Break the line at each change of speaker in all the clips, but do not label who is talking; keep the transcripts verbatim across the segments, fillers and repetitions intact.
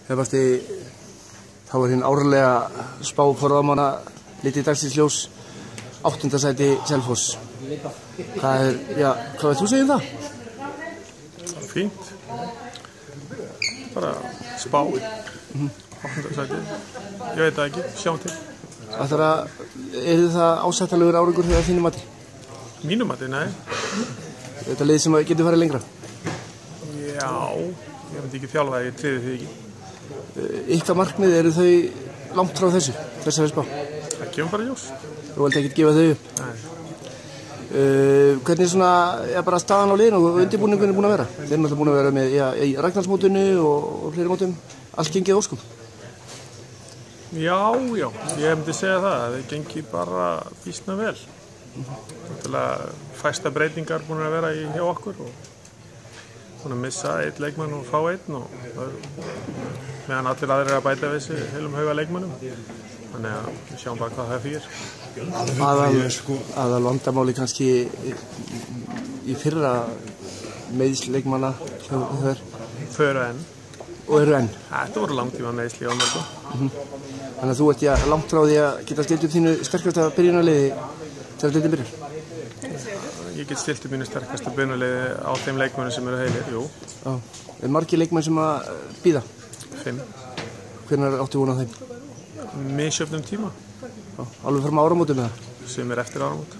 Hefasti, þá er hinn árlega spá forðamanna litið dagsins ljós, áttunda sæti Selfoss. Hvað er, já, hvað veit þú segir um það?
Það er fínt. Bara spá, mm-hmm. áttunda sæti. Ég veit það ekki, sjáum til.
Það er að, er það ásættalegur árangur þegar þínu mati?
Mínu mati, nei.
Er þetta lið sem getur farið lengra?
Já, ég myndi ekki þjálfa það, ég tryði því ekki.
Ykkar markmið, eru þau langt frá þessu, þessari spá?
Það kemur bara ljós.
Þú vilt ekkert gefa þau upp?
Nei.
Uh, hvernig svona, er bara staðan á liðinu og undirbúningun er búin að vera? Þeir eru náttúrulega búin að vera með, já, í Ragnarsmótinu og, og fleiri mótum, allt gengið óskum.
Já, já, ég myndi segja það, það gengið bara býsna vel. Náttúrulega fæsta breytingar búin að vera í hjá okkur og búin að missa einn leikmann og fá einn og meðan allir aðrir er að bæta við sig heilum hauga leikmannum. Þannig að við sjáum bara hvað það fyrir.
Aðal, aðal vandamáli kannski í, í fyrra meiðsleikmanna þau
Þau eru enn.
Og eru enn.
Þetta voru langtíma meiðsli á mörgum.
Mm-hmm. Þannig að þú ert já, langt frá því að geta stilt upp þínu sterkasta byrjunarliði þegar deildin byrjar.
Ég get stilt upp mínu sterkasta byrjunarliði á þeim leikmönnum sem eru heilir, jú.
Já. Er margir leikmenn sem að bíða?
Fimm.
Hvenær áttu von á þeim?
Misjöfnum tíma.
Já. Alveg fram á áramótum með það?
Sem er eftir áramót.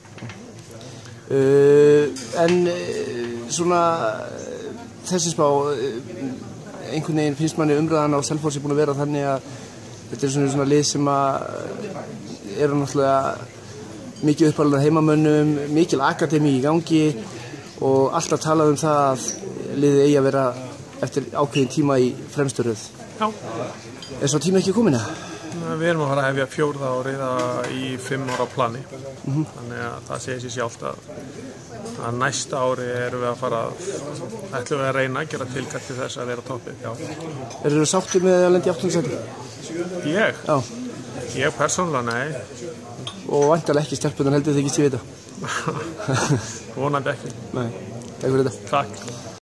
Uh, en uh, svona þessi spá, uh, einhvern veginn finnst manni umræðan á Selfossi búin að vera þannig að þetta er svona, svona lið sem að eru náttúrulega mikið uppalinn heimamönnum, mikil akademi í gangi og alltaf talað um það að liðið eigi að vera eftir ákveðin tíma í fremstu röð.
Já.
Er svo tíma ekki komin eða?
Við erum að fara að hefja fjórða árið í fimm ára plani.
Mm-hmm.
Þannig að það segir sér sjálft að, að næsta ári erum við að fara að ætlum við að reyna að gera tilkall til þess að vera toppið.
Er þið sáttir með að lenda í áttunda sæti?
Ég?
Já.
Ég persónulega, nei.
Og væntanlega ekki stelpunar heldur þið ekki sé vita?
Vonandi ekki.
Nei, takk fyrir þetta.
Takk.